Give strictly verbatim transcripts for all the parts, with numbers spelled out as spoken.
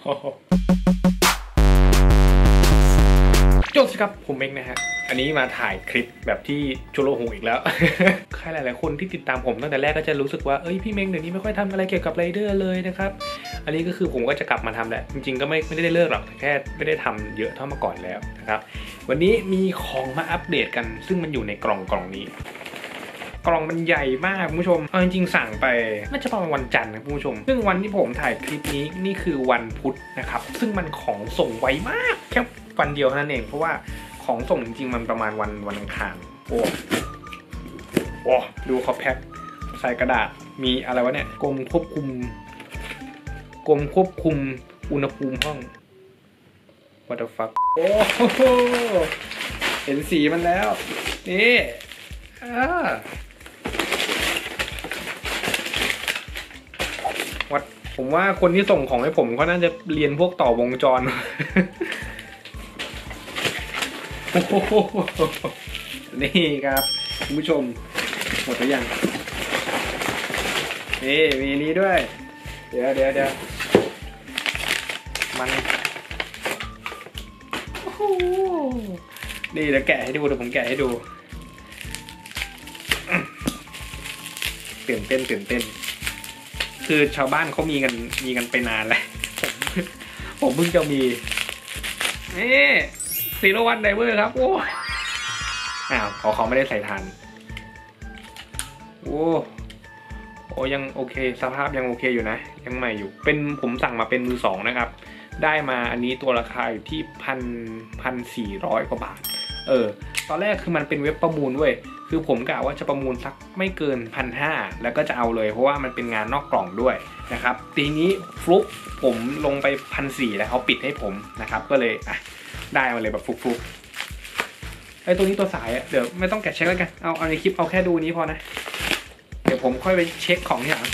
โจสครับผมเองนะฮะอันนี้มาถ่ายคลิปแบบที่ชุโรหูอีกแล้ว ใครหลายๆคนที่ติดตามผมตั้งแต่แรกก็จะรู้สึกว่าเอ้ยพี่เมงเดี๋ยวนี้ไม่ค่อยทำอะไรเกี่ยวกับไรเดอร์เลยนะครับอันนี้ก็คือผมก็จะกลับมาทำแหละจริงๆก็ไม่ไม่ได้เลิกหรอกแค่ไม่ได้ทำเยอะเท่าเมื่อก่อนแล้วนะครับวันนี้มีของมาอัปเดตกันซึ่งมันอยู่ในกล่องกล่องนี้กล่องมันใหญ่มากคุณผู้ชมเอาจริงๆสั่งไปน่าจะประมาณวันจันทร์นะคุณผู้ชมซึ่งวันที่ผมถ่ายคลิปนี้นี่คือวันพุธนะครับซึ่งมันของส่งไวมากแค่วันเดียวเท่านั้นเองเพราะว่าของส่งจริงๆมันประมาณวันวันอังคารโอ้โอ้ดูเขาแพ็คใส่กระดาษมีอะไรวะเนี่ยกรมควบคุมกรมควบคุมอุณหภูมิห้อง what the fuck โอ้โหเห็นสีมันแล้วนี่อ่าวัดผมว่าคนที่ส่งของให้ผมเขาน่าจะเรียนพวกต่อวงจร นี่ครับคุณผู้ชมหมดหรือยังนี่มีนี้ด้วยเดี๋ยวเดี๋ยวเดี๋ยวมันนี่เดี๋ยวแกะให้ดูเดี๋ยวผมแกะให้ดูตื่นเต้นตื่นเต้นคือชาวบ้านเขามีกันมีกันไปนานแล้วผมผมเพิ่งจะมีนี่ซีโร่วันไดเวอร์ครับโอ้อ้าวเขาเขาไม่ได้ใส่ทันโอ้โอ้ยังโอเคสภาพยังโอเคอยู่นะยังใหม่อยู่เป็นผมสั่งมาเป็นมือสองนะครับได้มาอันนี้ตัวราคาอยู่ที่พันพันสี่ร้อยกว่าบาทเออตอนแรกคือมันเป็นเว็บประมูลด้วยคือผมกะว่าจะประมูลสักไม่เกินพันห้าแล้วก็จะเอาเลยเพราะว่ามันเป็นงานนอกกล่องด้วยนะครับทีนี้ฟลุกผมลงไปพันสี่แล้วเขาปิดให้ผมนะครับก็เลยอ่ะได้มาเลยแบบฟลุกๆไอ้ตัวนี้ตัวสายอ่ะเดี๋ยวไม่ต้องแกะเช็คแล้วกันเอาเอาในคลิปเอาแค่ดูนี้พอนะเดี๋ยวผมค่อยไปเช็คของที่หลัง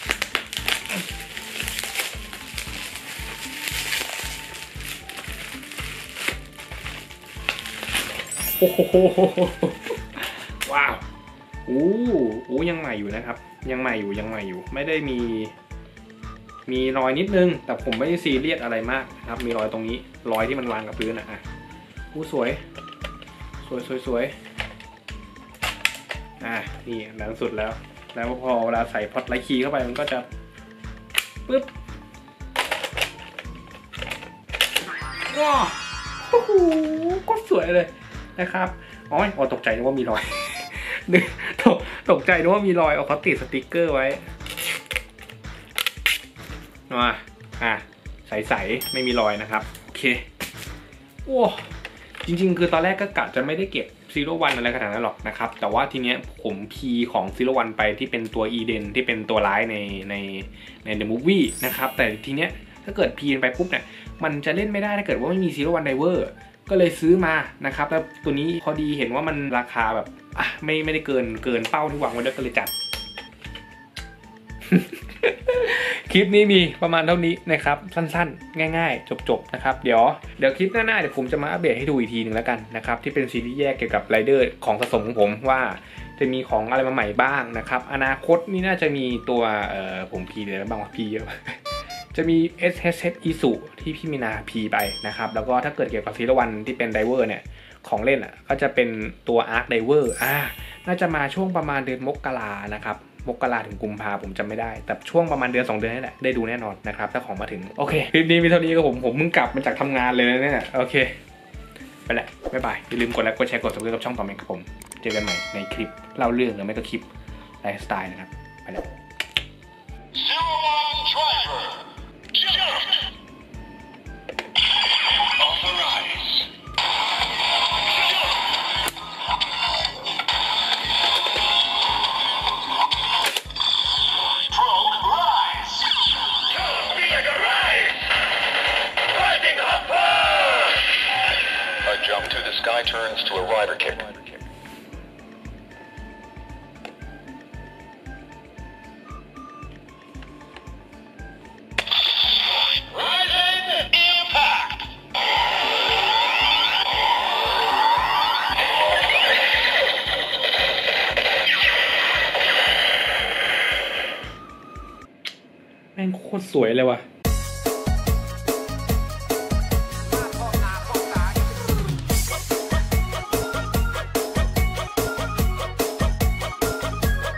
โอ้โหว้าวโอ้โหยังใหม่อยู่นะครับยังใหม่อยู่ยังใหม่อยู่ไม่ได้มีมีรอยนิดนึงแต่ผมไม่ได้ซีเรียสอะไรมากนะครับมีรอยตรงนี้รอยที่มันวางกับพื้นอ่ะโอ้สวยสวยสวยสวยอ่ะนี่หลังสุดแล้วแล้วพอเวลาใส่พอตไลท์คีย์เข้าไปมันก็จะปึ๊บว้าวโอ้โหก็สวยเลยนะครับอ๋อตกใจนึกว่ามีรอยนึกตกตกใจนึกว่ามีรอยเอาเขาติดสติ๊กเกอร์ไว้มาอ่ะใสๆไม่มีรอยนะครับโอเคโอ้จริงๆคือตอนแรกก็กะจะไม่ได้เก็บซีโร่วันอะไรขนาดนั้นหรอกนะครับแต่ว่าทีเนี้ยผมพีของซีโร่วันไปที่เป็นตัวอีเดนที่เป็นตัวร้ายในในในเดอะมูฟวี่นะครับแต่ทีเนี้ยถ้าเกิดพีไปปุ๊บเนี่ยมันจะเล่นไม่ได้ถ้าเกิดว่าไม่มีซีโร่วันไดเวอร์ก็เลยซื้อมานะครับแล้วตัวนี้พอดีเห็นว่ามันราคาแบบอ่ะไม่ไม่ได้เกินเกินเป้าที่หวังไว้ด้วยก็เลยจัด คลิปนี้มีประมาณเท่านี้นะครับสั้นๆง่ายๆจบๆนะครับเดี๋ยวเดี๋ยวคลิปหน้าๆเดี๋ยวผมจะมาอัปเดตให้ดูอีกทีหนึ่งแล้วกันนะครับที่เป็นซีรีส์แยกเกี่ยวกับไรเดอร์ของสะสมของผมว่าจะมีของอะไรมาใหม่บ้างนะครับอนาคตนี่น่าจะมีตัวเอ่อผมพีเลยบ้างว่าพีเยอะ จะมี เอส เอช เอส Isu ที่พี่มีนาพีไปนะครับแล้วก็ถ้าเกิดเกี่ยวกับซีรีส์วันที่เป็นไดเวอร์เนี่ยของเล่นอ่ะก็จะเป็นตัว Arc Diver อ่าน่าจะมาช่วงประมาณเดือนมกรานะครับมกราถึงกุมภาผมจำไม่ได้แต่ช่วงประมาณเดือนสองเดือนนี่แหละได้ดูแน่นอนนะครับถ้าของมาถึงโอเคคลิปนี้มีเท่านี้ก็ผมผมเพิ่งกลับมาจากทำงานเลยนะเนี่ยโอเคไปแหละบ๊ายบายอย่าลืมกดไลค์กดแชร์กด ซับสไครบ์ กับช่องต่อไปครับผมเจอกันใหม่ในคลิปเล่าเรื่องหรือไม่ก็คลิปไลฟ์สไตล์นะครับไปแล้ว Jump to the sky turns to a rider kick. Rising impact. แม่งโคตรสวยเลยว่ะ